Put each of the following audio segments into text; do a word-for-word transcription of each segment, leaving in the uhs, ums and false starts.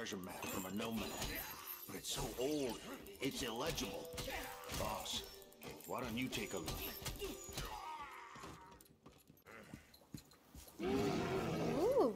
treasure map from a nomad, but it's so old, it's illegible. Boss, why don't you take a look? Ooh.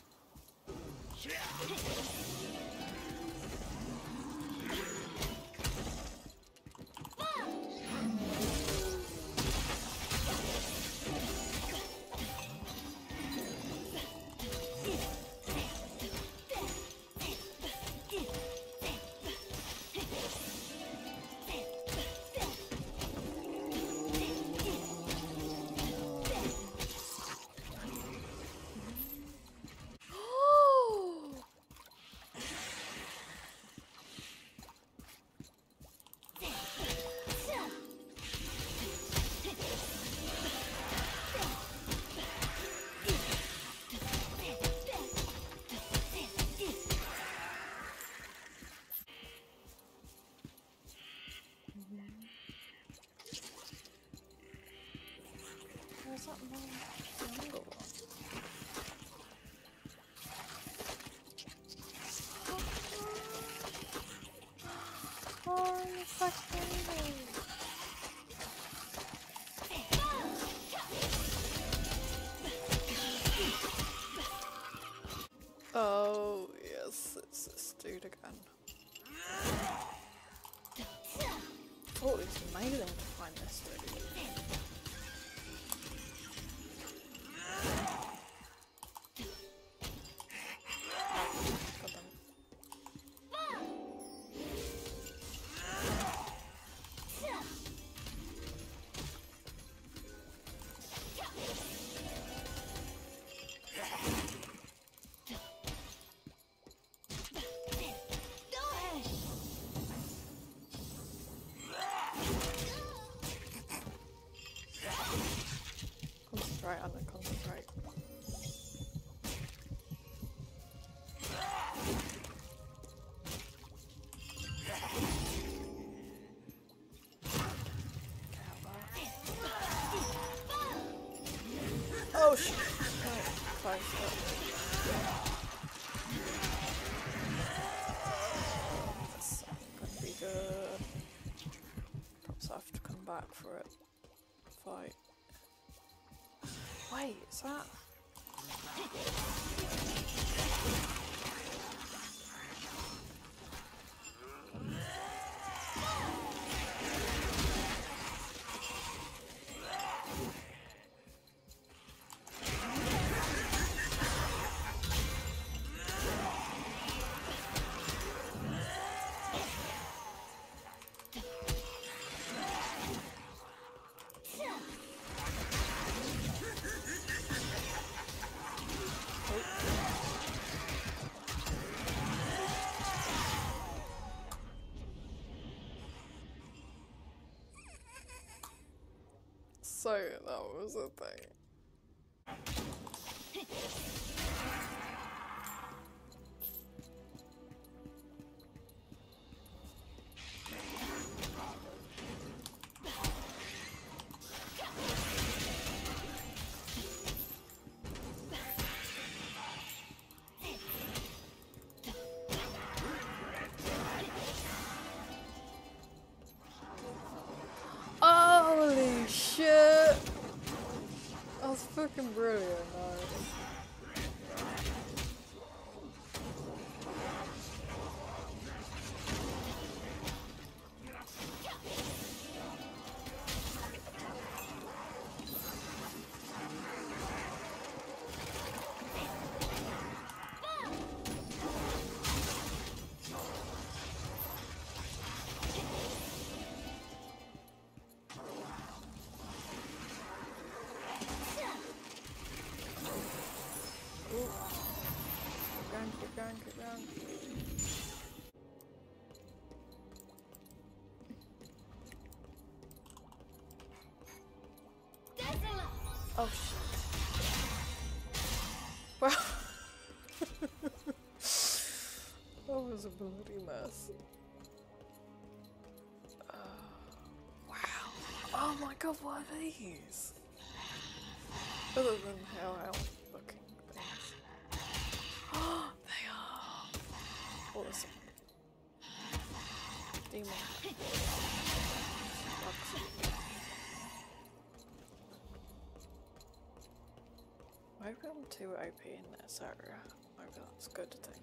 Where's that more jungle one? Oh, you fucking idiot. Oh, yes, it's this dude again. I thought it was amazing to find this dude. Concentrate on it, concentrate. Oh shit! Close up. That's gonna be good. Perhaps I have to come back for it. Fight. Wait, is that? So that was a thing. Holy shit! That was fucking brilliant, nice. Keep going, keep going. Oh shit. Wow. That was a bloody mess. Uh, wow. Oh my god, what are these? Other than how I'm looking things. Oh, they are. there's some demon bugs. Maybe I'm too O P in this area. Maybe that's a good thing.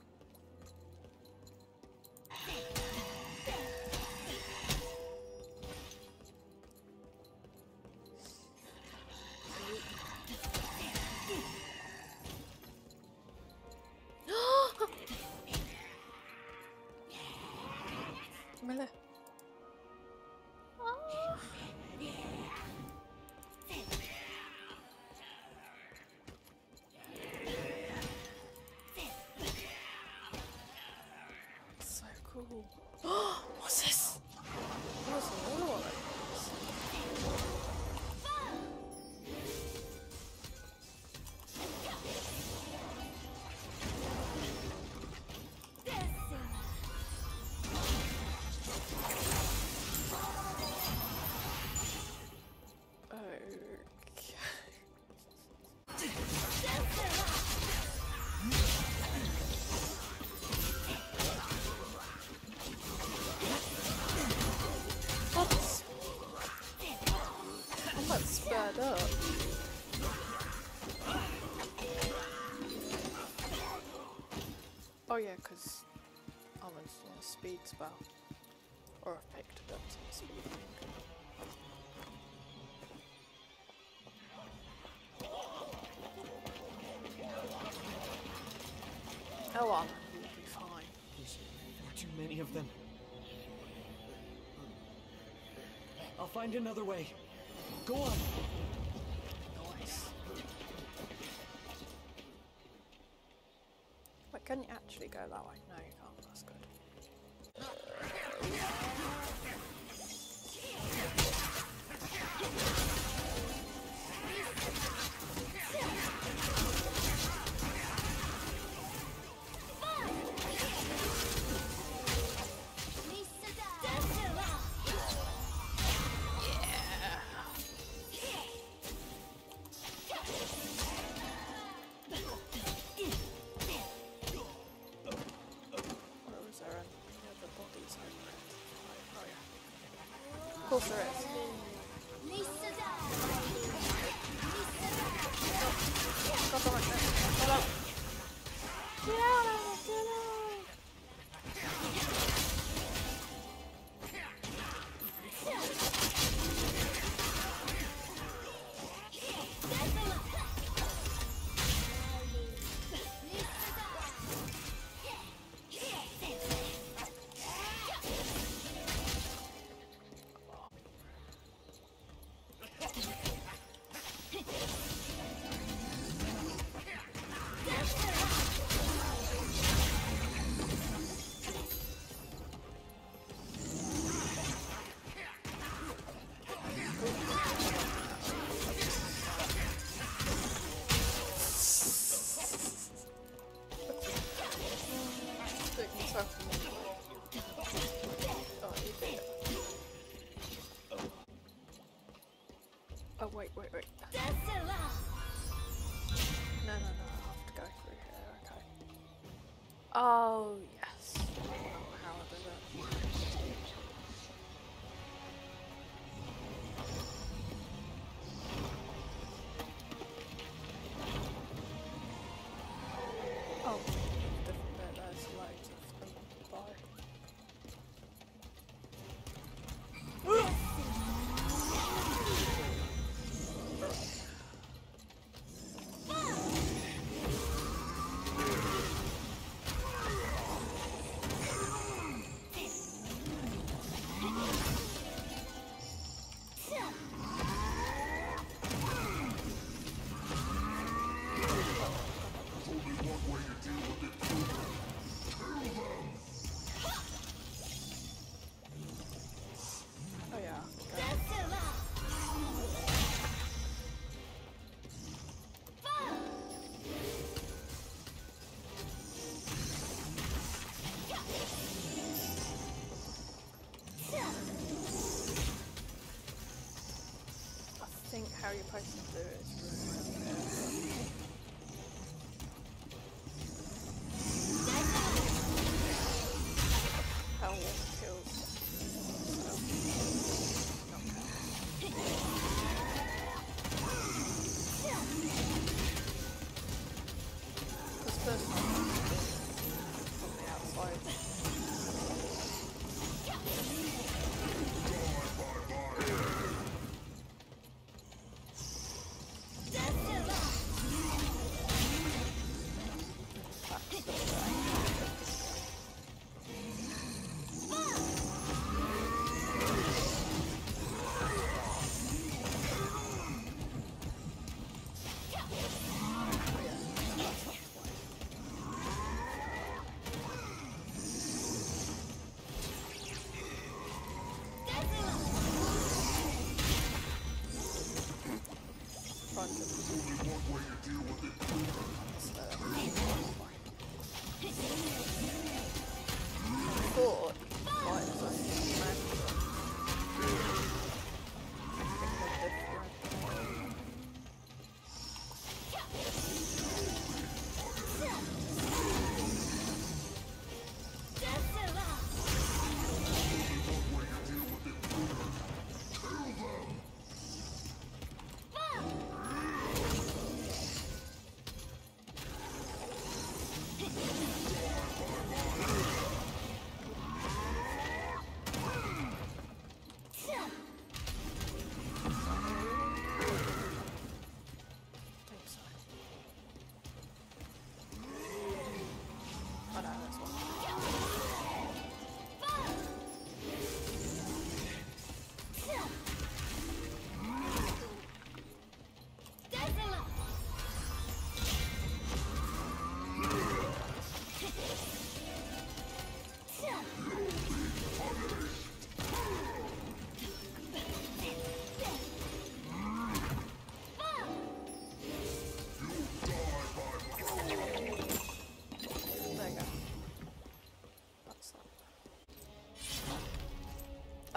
Miller. Oh. So cool. What's this? What's another one? Sped up. Oh yeah, because Armond's on a speed spell. Or I've picked it up some speed. Oh, Armond will be fine. There's far too many of them. I'll find another way. Go on. Nice. Wait, can you actually go that way? No, you can't. That's good. Of course there is. Got the right there. Hold up. Get out of it, get out. Oh wait, wait, wait. No, no, no, I have to go through here, okay. Oh, yes. Oh, how I did it. Oh, different bit, there's loads of them by. How you're supposed to do it is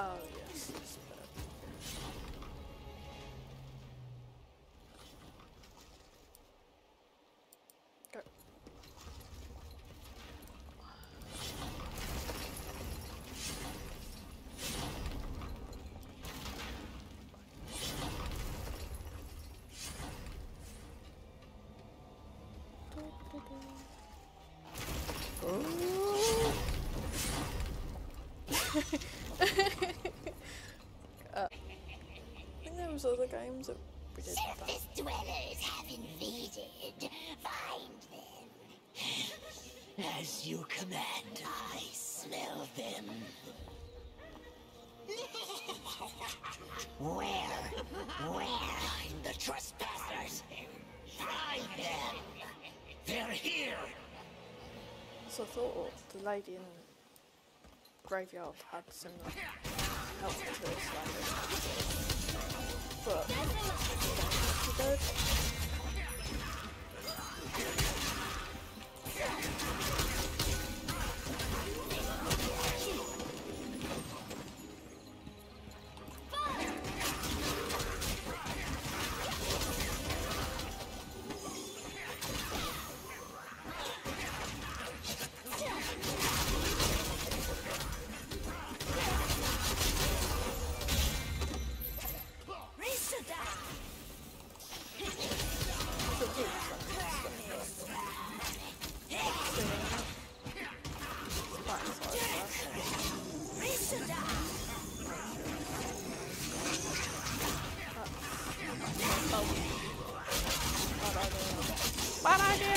Oh yes, this bit. Go. uh, I think there was other games that we did that. Surface dwellers have invaded. Find them. As you command, I smell them. Where? Where? Find the trespassers. Find them. They're here. So I thought the lady in the graveyard had similar health to this lady. But she good. Bad idea!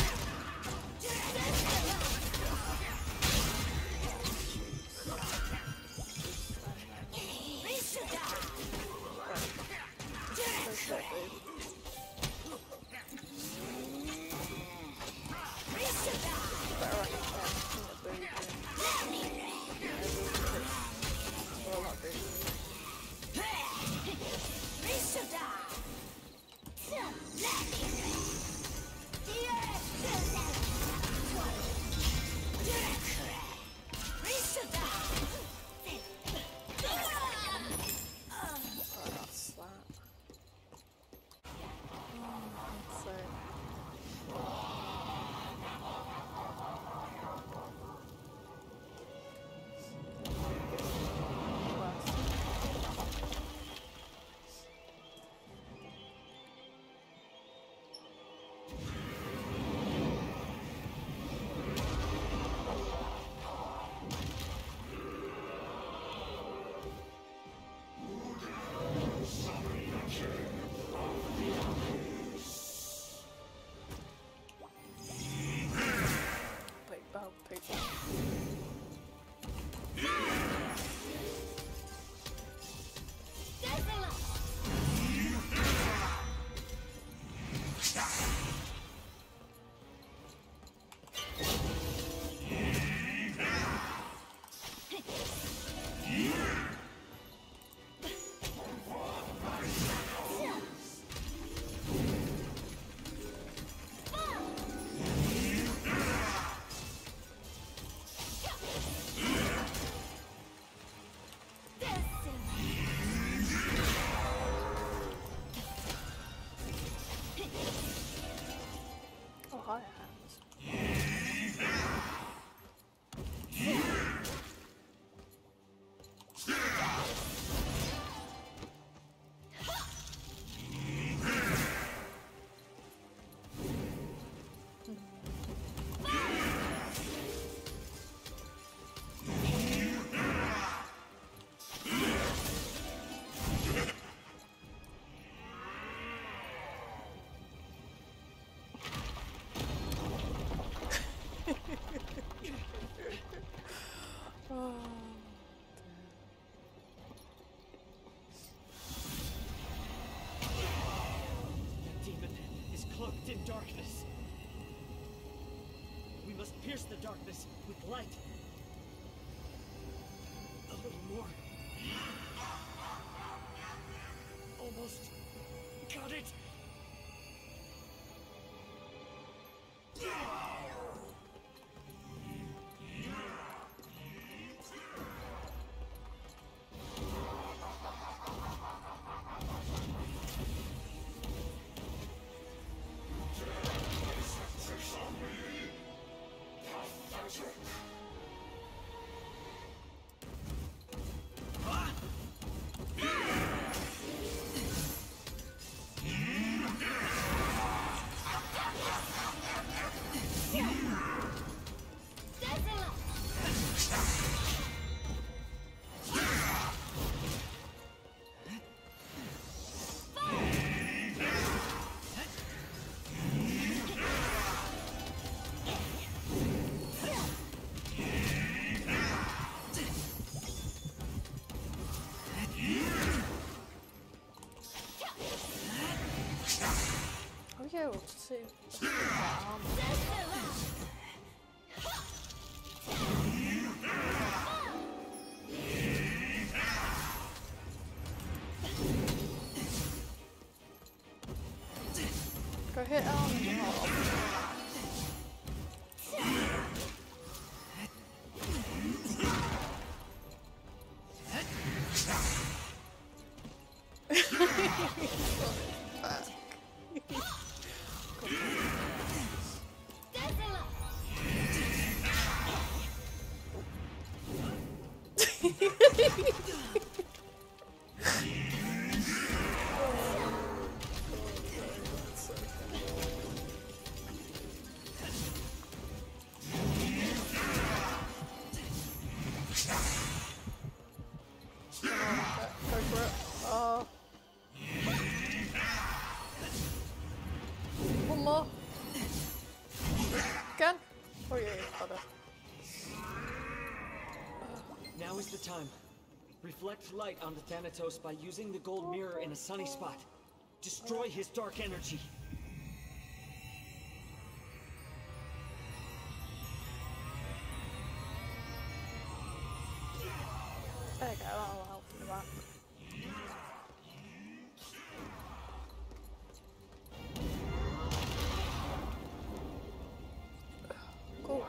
In darkness. We must pierce the darkness with light. A little more. Almost got it. Able to see that armor. Go hit armor and hop. Go for it. Oh. One more. Again? Oh yeah, got it. Now is the time. Reflect light onto Thanatos by using the gold mirror in a sunny spot. Destroy his dark energy. There you go, that'll help with that. Cool.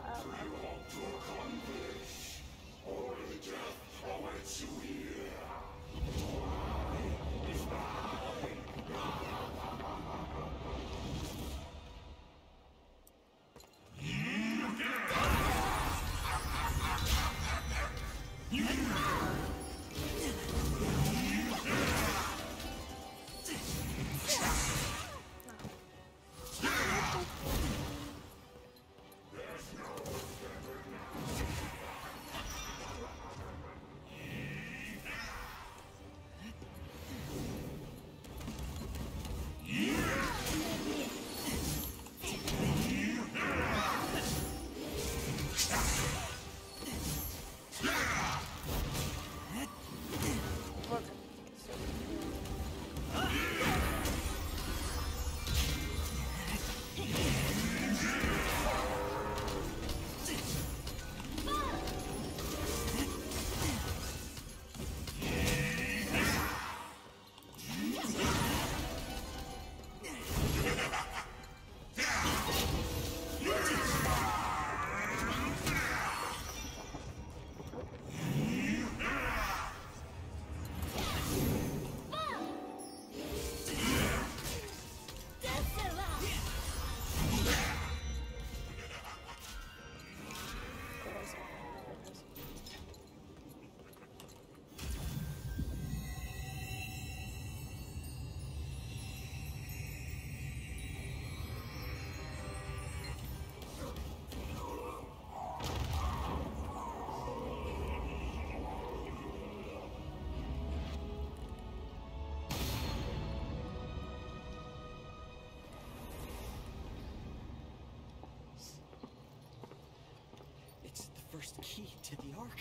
First key to the Ark.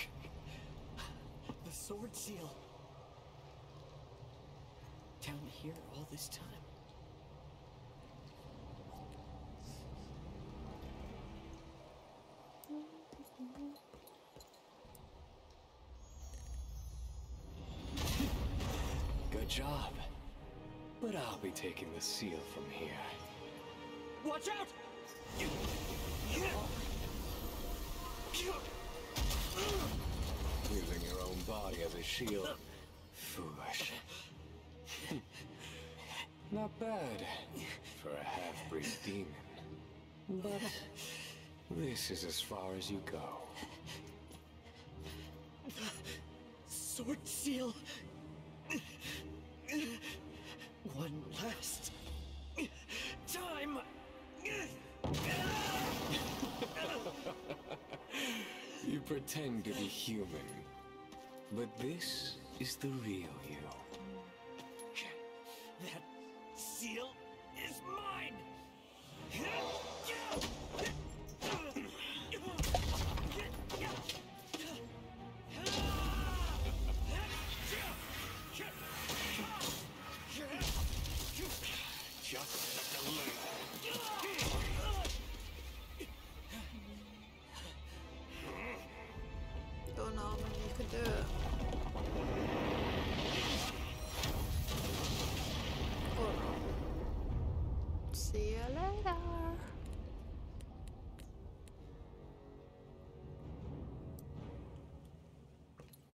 The sword seal. Down here all this time. Good job. But I'll be taking the seal from here. Watch out! Using your own body as a shield. Foolish. Not bad for a half-breed demon. But This is as far as you go. Sword seal. One last time. You pretend to be human, but this is the real you. That seal is mine. Just a little. Don't know, maybe you could do it. Oh no. See you later.